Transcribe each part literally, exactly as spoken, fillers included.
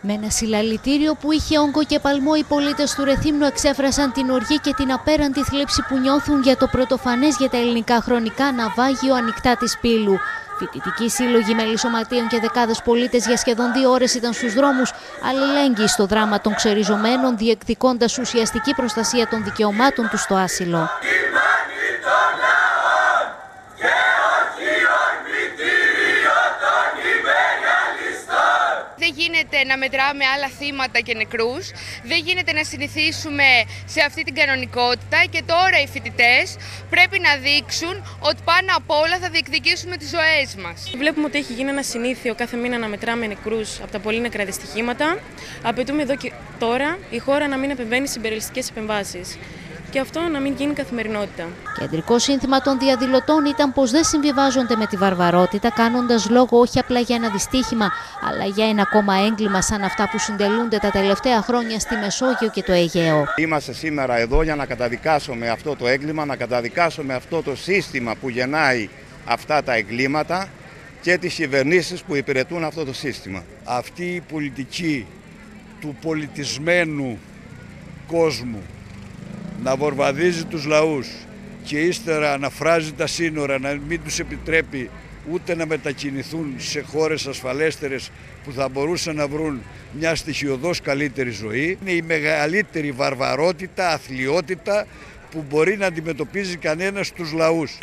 Με ένα συλλαλητήριο που είχε όγκο και παλμό, οι πολίτες του Ρεθύμνου εξέφρασαν την οργή και την απέραντη θλίψη που νιώθουν για το πρωτοφανές για τα ελληνικά χρονικά ναυάγιο ανοιχτά της Πύλου. Φοιτητικοί σύλλογοι μελισσοματίων και δεκάδες πολίτες για σχεδόν δύο ώρες ήταν στους δρόμους, αλληλέγγυοι στο δράμα των ξεριζωμένων, διεκδικώντας ουσιαστική προστασία των δικαιωμάτων τους στο άσυλο. Δεν γίνεται να μετράμε άλλα θύματα και νεκρούς, δεν γίνεται να συνηθίσουμε σε αυτή την κανονικότητα και τώρα οι φοιτητές πρέπει να δείξουν ότι πάνω απ' όλα θα διεκδικήσουμε τις ζωές μας. Βλέπουμε ότι έχει γίνει ένα συνήθειο κάθε μήνα να μετράμε νεκρούς από τα πολύ νεκρά δυστυχήματα. Απαιτούμε εδώ και τώρα η χώρα να μην επεμβαίνει σε υπερελιστικές επεμβάσεις. Και αυτό να μην γίνει καθημερινότητα. Κεντρικό σύνθημα των διαδηλωτών ήταν πως δεν συμβιβάζονται με τη βαρβαρότητα, κάνοντας λόγο όχι απλά για ένα δυστύχημα, αλλά για ένα ακόμα έγκλημα σαν αυτά που συντελούνται τα τελευταία χρόνια στη Μεσόγειο και το Αιγαίο. Είμαστε σήμερα εδώ για να καταδικάσουμε αυτό το έγκλημα, να καταδικάσουμε αυτό το σύστημα που γεννάει αυτά τα εγκλήματα και τις κυβερνήσεις που υπηρετούν αυτό το σύστημα. Αυτή η πολιτική του πολιτισμένου κόσμου να βορβαδίζει τους λαούς και ύστερα να φράζει τα σύνορα, να μην τους επιτρέπει ούτε να μετακινηθούν σε χώρες ασφαλέστερες που θα μπορούσαν να βρουν μια στοιχειωδώς καλύτερη ζωή. Είναι η μεγαλύτερη βαρβαρότητα, αθλιότητα που μπορεί να αντιμετωπίζει κανένας τους λαούς.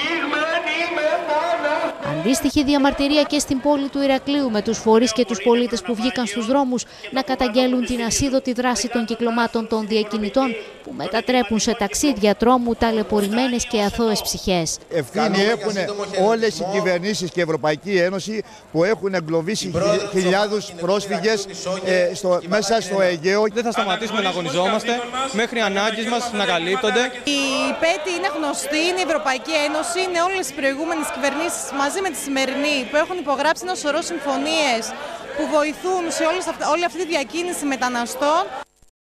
Αντίστοιχη διαμαρτυρία και στην πόλη του Ηρακλείου, με τους φορείς και τους πολίτες που βγήκαν στους δρόμους να καταγγέλουν την ασίδωτη δράση των κυκλωμάτων των διακινητών που μετατρέπουν σε ταξίδια τρόμου ταλαιπωρημένες και αθώες ψυχές. Ευθύνη έχουν όλες οι κυβερνήσεις και η Ευρωπαϊκή Ένωση που έχουν εγκλωβίσει χιλιάδους πρόσφυγες ε, στο, μέσα στο Αιγαίο. Δεν θα σταματήσουμε να αγωνιζόμαστε μέχρι οι ανάγκες μας να καλύπτονται. Η ΠΕΤΗ είναι γνωστή, είναι η Ευρωπαϊκή Ένωση, είναι όλες οι προηγούμενες κυβερνήσεις μαζί με τη σημερινή που έχουν υπογράψει ένα σωρό συμφωνίες που βοηθούν σε όλες, όλη αυτή τη διακίνηση μεταναστών.